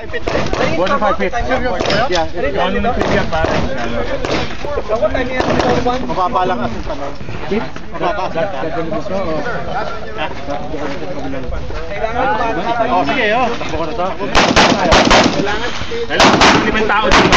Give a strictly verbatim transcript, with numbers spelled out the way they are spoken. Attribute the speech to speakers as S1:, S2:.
S1: one five feet. Yeah, one feet pare.
S2: What time yan?
S1: Mababa lang asin pa nun. Mababa asin pa. Oh, sige, oh. Takbo ko na to. Kailangan limang tao dito.